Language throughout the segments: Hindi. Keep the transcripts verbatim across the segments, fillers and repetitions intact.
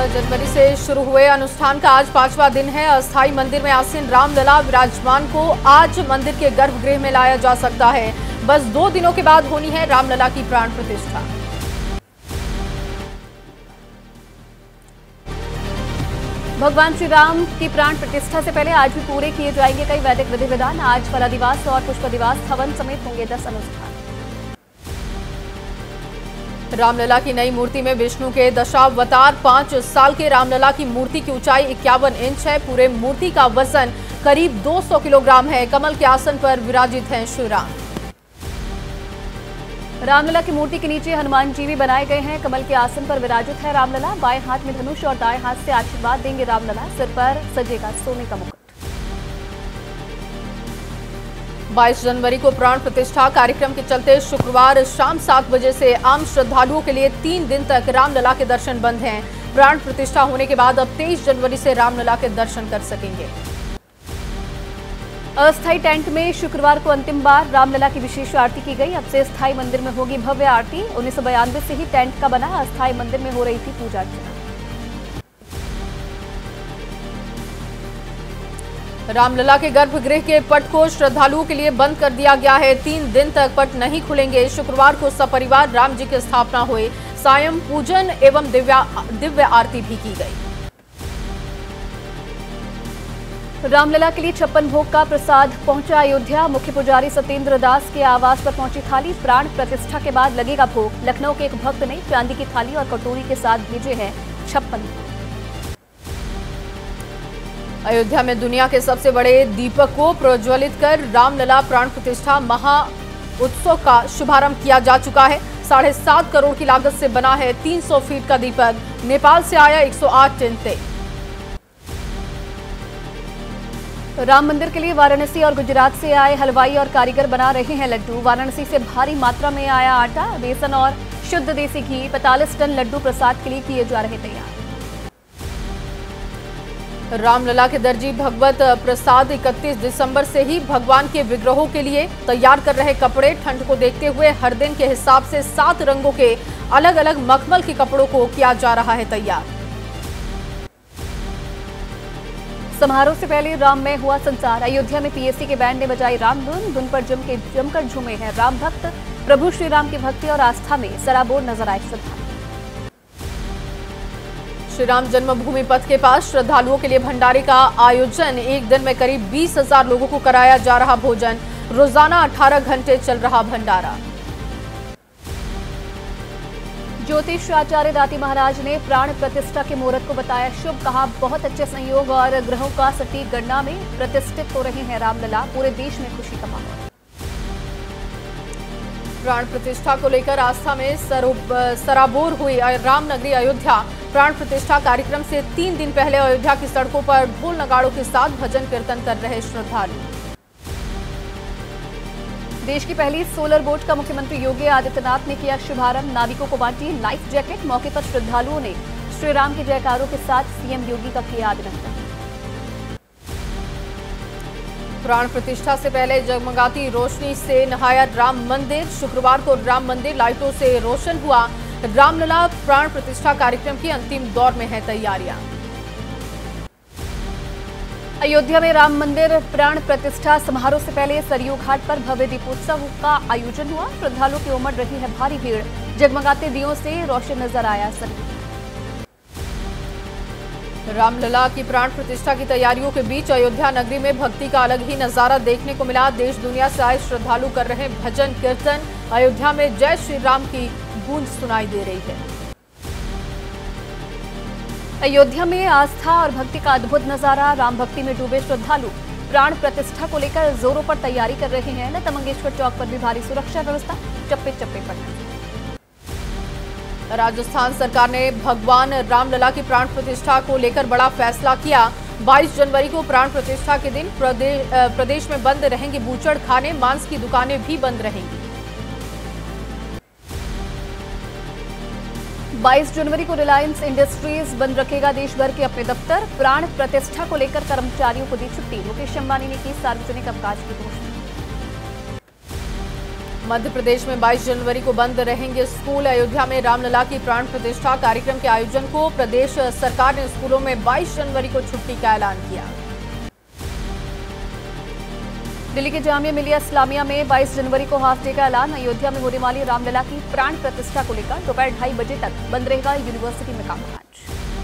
चौदह जनवरी से शुरू हुए अनुष्ठान का आज पांचवा दिन है। अस्थायी मंदिर में आसीन रामलला विराजमान को आज मंदिर के गर्भगृह में लाया जा सकता है। बस दो दिनों के बाद होनी है रामलला की प्राण प्रतिष्ठा। भगवान श्री राम की प्राण प्रतिष्ठा से पहले आज भी पूरे किए जाएंगे कई वैदिक विधि विधान। आज फला दिवस और पुष्प दिवस हवन समेत होंगे दस अनुष्ठान। रामलला की नई मूर्ति में विष्णु के दशावतार। पांच साल के रामलला की मूर्ति की ऊंचाई इक्यावन इंच है। पूरे मूर्ति का वजन करीब दो सौ किलोग्राम है। कमल के आसन पर विराजित हैं श्री राम। रामलला की मूर्ति के नीचे हनुमान जी भी बनाए गए हैं। कमल के आसन पर विराजित है रामलला। बाएं हाथ में धनुष और दाएं हाथ से आशीर्वाद देंगे रामलला। सिर पर सजेगा सोने का मुकुट। बाईस जनवरी को प्राण प्रतिष्ठा कार्यक्रम के चलते शुक्रवार शाम सात बजे से आम श्रद्धालुओं के लिए तीन दिन तक रामलला के दर्शन बंद हैं। प्राण प्रतिष्ठा होने के बाद अब तेईस जनवरी से रामलला के दर्शन कर सकेंगे। अस्थायी टेंट में शुक्रवार को अंतिम बार रामलला की विशेष आरती की गई। अब से स्थायी मंदिर में होगी भव्य आरती। उन्नीस सौ बयानवे से ही टेंट का बना अस्थायी मंदिर में हो रही थी पूजा अर्चना। रामलला के गर्भगृह के पट को श्रद्धालुओं के लिए बंद कर दिया गया है। तीन दिन तक पट नहीं खुलेंगे। शुक्रवार को सपरिवार राम जी की स्थापना हुई। सायं पूजन एवं दिव्या दिव्य आरती भी की गई। रामलला के लिए छप्पन भोग का प्रसाद पहुंचा अयोध्या। मुख्य पुजारी सत्येंद्र दास के आवास पर पहुंची थाली। प्राण प्रतिष्ठा के बाद लगेगा भोग। लखनऊ के एक भक्त ने चांदी की थाली और कटोरी के साथ भेजे हैं छप्पन भोग। अयोध्या में दुनिया के सबसे बड़े दीपक को प्रज्वलित कर रामलला प्राण प्रतिष्ठा महा उत्सव का शुभारंभ किया जा चुका है। साढ़े सात करोड़ की लागत से बना है तीन सौ फीट का दीपक। नेपाल से आया एक सौ आठ टन तेल। राम मंदिर के लिए वाराणसी और गुजरात से आए हलवाई और कारीगर बना रहे हैं लड्डू। वाराणसी से भारी मात्रा में आया आटा, बेसन और शुद्ध देसी घी। पैंतालीस टन लड्डू प्रसाद के लिए किए जा रहे तैयार। रामलला के दर्जी भगवत प्रसाद इकतीस दिसंबर से ही भगवान के विग्रहों के लिए तैयार कर रहे कपड़े। ठंड को देखते हुए हर दिन के हिसाब से सात रंगों के अलग अलग मखमल के कपड़ों को किया जा रहा है तैयार। समारोह से पहले राम में हुआ संचार। अयोध्या में पीएससी के बैंड ने बजाई राम धुन। धुन पर जम के जमकर झूमे हैं राम भक्त। प्रभु श्री राम की भक्ति और आस्था में सराबोर नजर आए श्रद्धालु। श्री राम जन्मभूमि पथ के पास श्रद्धालुओं के लिए भंडारे का आयोजन। एक दिन में करीब बीस हजार लोगों को कराया जा रहा भोजन। रोजाना अठारह घंटे चल रहा भंडारा। ज्योतिष आचार्य दाती महाराज ने प्राण प्रतिष्ठा के मुहूर्त को बताया शुभ। कहा बहुत अच्छे संयोग और ग्रहों का सटीक गणना में प्रतिष्ठित हो रहे हैं रामलला। पूरे देश में खुशी का माहौल। प्राण प्रतिष्ठा को लेकर आस्था में सराबोर हुई रामनगरी अयोध्या। प्राण प्रतिष्ठा कार्यक्रम से तीन दिन पहले अयोध्या की सड़कों पर ढोल नगाड़ों के साथ भजन कीर्तन कर रहे श्रद्धालु। देश की पहली सोलर बोट का मुख्यमंत्री योगी आदित्यनाथ ने किया शुभारंभ। नाविकों को बांटी लाइफ जैकेट। मौके पर श्रद्धालुओं ने श्री राम के जयकारों के साथ सीएम योगी का किया अभिनंदन। प्राण प्रतिष्ठा से पहले जगमगाती रोशनी से नहाया राम मंदिर। शुक्रवार को राम मंदिर लाइटों से रोशन हुआ। रामलला प्राण प्रतिष्ठा कार्यक्रम की अंतिम दौर में है तैयारियां। अयोध्या में राम मंदिर प्राण प्रतिष्ठा समारोह से पहले सरयू घाट पर भव्य दीपोत्सव का आयोजन हुआ। श्रद्धालुओं की उमड़ रही है भारी भीड़। जगमगाते दियों से रोशन नजर आया सरयू। रामलला की प्राण प्रतिष्ठा की तैयारियों के बीच अयोध्या नगरी में भक्ति का अलग ही नजारा देखने को मिला। देश दुनिया से आए श्रद्धालु कर रहे भजन कीर्तन। अयोध्या में जय श्री राम की गूंज सुनाई दे रही है। अयोध्या में आस्था और भक्ति का अद्भुत नजारा। राम भक्ति में डूबे श्रद्धालु प्राण प्रतिष्ठा को लेकर जोरों पर तैयारी कर रहे हैं। लता मंगेशकर चौक पर भी भारी सुरक्षा व्यवस्था चप्पे चप्पे पर। राजस्थान सरकार ने भगवान रामलला की प्राण प्रतिष्ठा को लेकर बड़ा फैसला किया। बाईस जनवरी को प्राण प्रतिष्ठा के दिन प्रदेश, प्रदेश में बंद रहेंगी बूचड़ खाने। मांस की दुकानें भी बंद रहेंगी। बाईस जनवरी को रिलायंस इंडस्ट्रीज बंद रखेगा देश भर के अपने दफ्तर। प्राण प्रतिष्ठा को लेकर कर्मचारियों को दी छुट्टी। मुकेश अंबानी ने की सार्वजनिक अवकाश की घोषणा। मध्य प्रदेश में बाईस जनवरी को बंद रहेंगे स्कूल। अयोध्या में रामलला की प्राण प्रतिष्ठा कार्यक्रम के आयोजन को प्रदेश सरकार ने स्कूलों में बाईस जनवरी को छुट्टी का ऐलान किया। दिल्ली के जामिया मिलिया इस्लामिया में बाईस जनवरी को हाफ डे का ऐलान। अयोध्या में होने वाली रामलला की प्राण प्रतिष्ठा को लेकर दोपहर ढाई बजे तक बंद रहेगा यूनिवर्सिटी में कामकाज।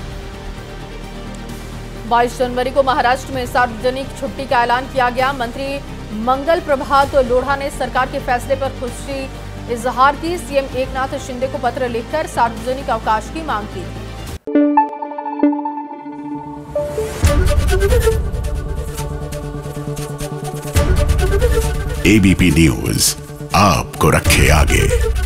बाईस जनवरी को महाराष्ट्र में सार्वजनिक छुट्टी का ऐलान किया गया। मंत्री मंगल प्रभात लोढ़ा ने सरकार के फैसले पर खुशी इजहार की। सीएम एकनाथ शिंदे को पत्र लिखकर सार्वजनिक अवकाश की मांग की थी। एबीपी न्यूज आपको रखे आगे।